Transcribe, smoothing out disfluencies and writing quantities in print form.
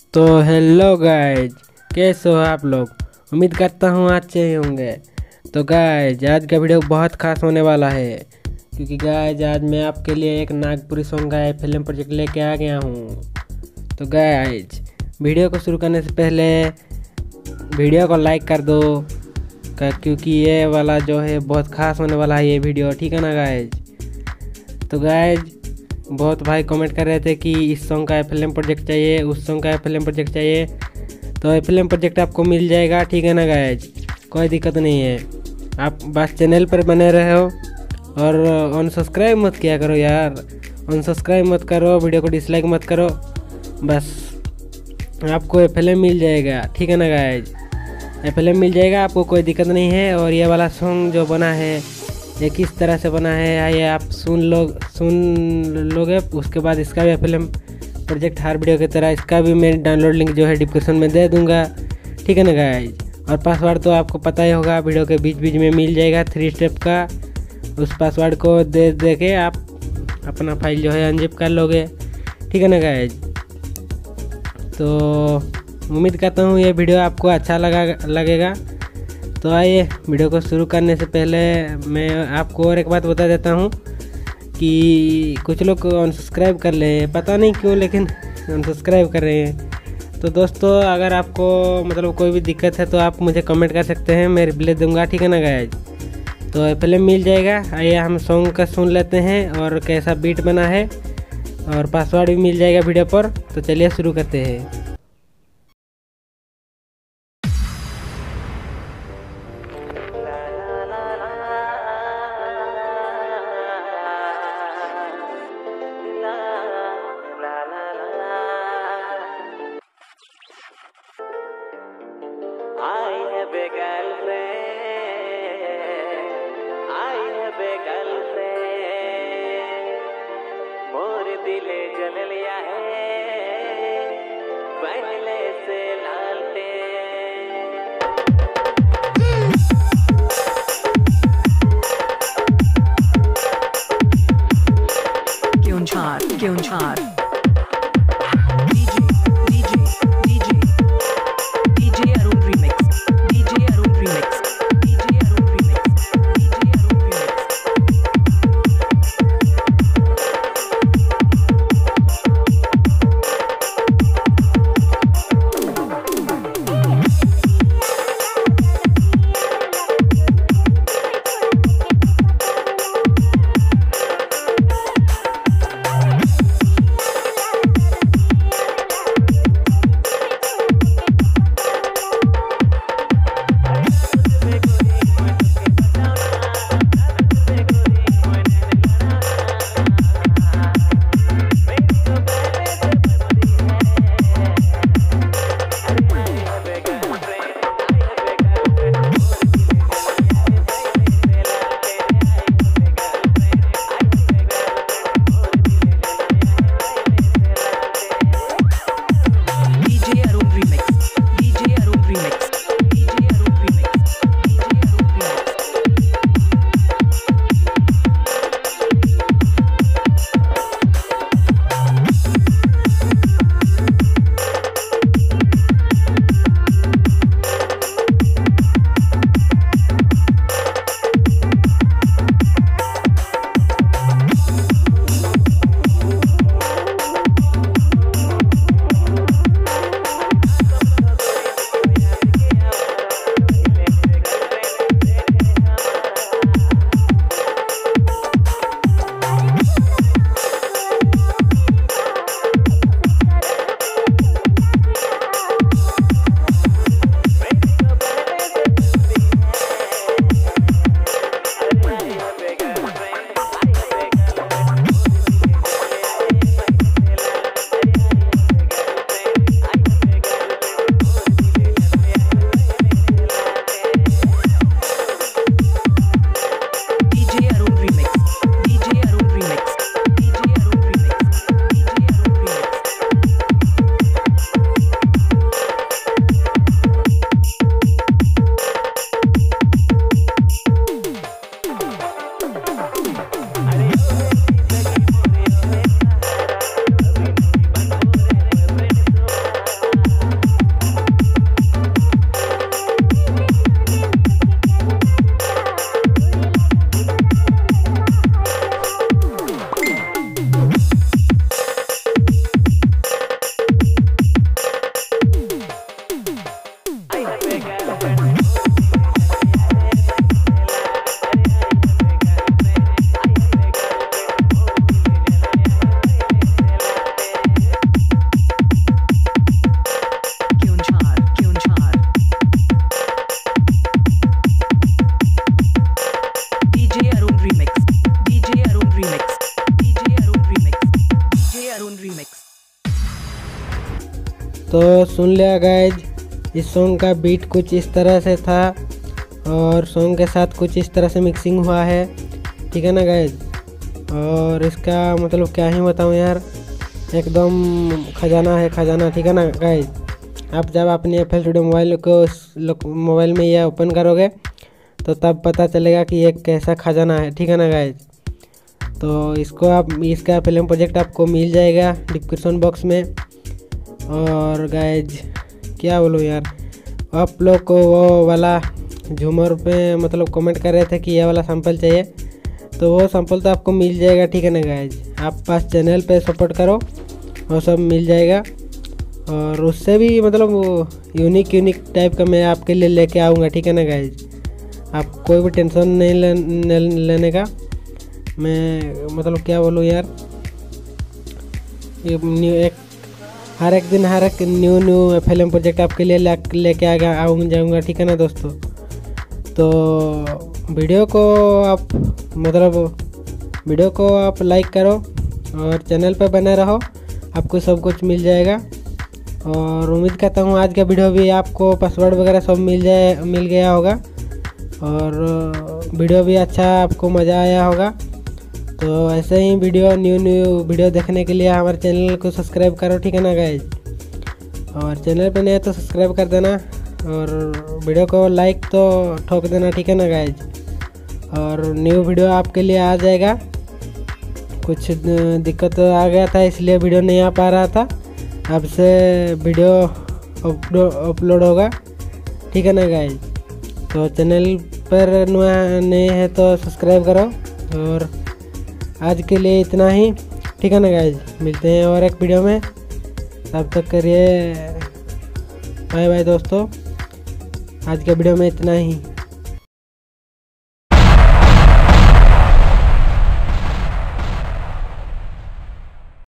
तो hello guys, कैसे हो आप लोग। उम्मीद करता हूँ अच्छे ही होंगे। तो गाइज आज का वीडियो बहुत खास होने वाला है, क्योंकि गाइज आज मैं आपके लिए एक नागपुरी सॉन्ग का फिल्म प्रोजेक्ट लेके आ गया हूँ। तो गाइज वीडियो को शुरू करने से पहले वीडियो को लाइक कर दो, क्योंकि ये वाला जो है बहुत खास होने वाला है ये वीडियो, ठीक है ना गाइज। तो गाइज बहुत भाई कमेंट कर रहे थे कि इस सॉन्ग का फिल्म प्रोजेक्ट चाहिए, उस सॉन्ग का फिल्म प्रोजेक्ट चाहिए। तो फिल्म प्रोजेक्ट आपको मिल जाएगा, ठीक है ना गाइज, कोई दिक्कत नहीं है। आप बस चैनल पर बने रहे हो और अनसब्सक्राइब मत किया करो यार, अनसब्सक्राइब मत करो, वीडियो को डिसलाइक मत करो, बस आपको ये फिल्म मिल जाएगा, ठीक है ना गाइज। ये फिल्म मिल जाएगा, आपको कोई दिक्कत नहीं है। और ये वाला सॉन्ग जो बना है ये किस तरह से बना है ये आप सुन लोगे। उसके बाद इसका भी फिल्म प्रोजेक्ट हर वीडियो की तरह इसका भी मैं डाउनलोड लिंक जो है डिस्क्रिप्शन में दे दूंगा, ठीक है ना गाइज। और पासवर्ड तो आपको पता ही होगा, वीडियो के बीच बीच में मिल जाएगा 3 स्टेप का। उस पासवर्ड को दे के आप अपना फाइल जो है अनजिप कर लोगे, ठीक है ना गाइज। तो उम्मीद करता हूँ ये वीडियो आपको अच्छा लगेगा। तो आइए वीडियो को शुरू करने से पहले मैं आपको और एक बात बता देता हूँ कि कुछ लोग अनसब्सक्राइब कर ले, पता नहीं क्यों, लेकिन अनसब्सक्राइब कर रहे हैं। तो दोस्तों अगर आपको मतलब कोई भी दिक्कत है तो आप मुझे कमेंट कर सकते हैं, मैं रिप्लाई दूंगा, ठीक है ना गाइज। तो फिल्म मिल जाएगा। आइए हम सॉन्ग का सुन लेते हैं और कैसा बीट बना है, और पासवर्ड भी मिल जाएगा वीडियो पर। तो चलिए शुरू करते हैं। I have a girlfriend, I have a girlfriend, मोर दिले जल लिया है पहले से लालटेन। क्यों छार तो सुन लिया गाइज, इस सॉन्ग का बीट कुछ इस तरह से था और सॉन्ग के साथ कुछ इस तरह से मिक्सिंग हुआ है, ठीक है ना गाइज। और इसका मतलब क्या ही बताऊँ यार, एकदम खजाना है खजाना, ठीक है ना गाइज। आप जब अपने FL Studio मोबाइल को मोबाइल में यह ओपन करोगे तो तब पता चलेगा कि ये कैसा खजाना है, ठीक है ना गाइज। तो इसको आप इसका फिल्म प्रोजेक्ट आपको मिल जाएगा डिस्क्रिप्शन बॉक्स में। और गाइज क्या बोलूँ यार, आप लोग को वो वाला झूमर पे मतलब कमेंट कर रहे थे कि ये वाला सैंपल चाहिए, तो वो सैंपल तो आपको मिल जाएगा, ठीक है ना गाइज। आप पास चैनल पे सपोर्ट करो, वो सब मिल जाएगा। और उससे भी मतलब यूनिक टाइप का मैं आपके लिए लेके आऊँगा, ठीक है ना गाइज। आप कोई भी टेंशन नहीं लेने का। मैं मतलब क्या बोलूँ यार, ये हर एक दिन हर एक न्यू फिल्म प्रोजेक्ट आपके लिए लेके जाऊँगा, ठीक है ना दोस्तों। तो वीडियो को आप लाइक करो और चैनल पर बने रहो, आपको सब कुछ मिल जाएगा। और उम्मीद करता हूँ आज का वीडियो भी आपको पासवर्ड वगैरह सब मिल गया होगा और वीडियो भी अच्छा आपको मज़ा आया होगा। तो ऐसे ही न्यू वीडियो देखने के लिए हमारे चैनल को सब्सक्राइब करो, ठीक है ना गाइज। और चैनल पे नए तो सब्सक्राइब कर देना और वीडियो को लाइक तो ठोक देना, ठीक है ना गाइज। और न्यू वीडियो आपके लिए आ जाएगा। कुछ दिक्कत आ गया था इसलिए वीडियो नहीं आ पा रहा था, अब से वीडियो अपलोड होगा, ठीक है ना गाइज। तो चैनल पर नए हैं तो सब्सक्राइब करो। और आज के लिए इतना ही, ठीक है ना गाइज। मिलते हैं और एक वीडियो में, तब तक करिए बाय बाय दोस्तों। आज के वीडियो में इतना ही।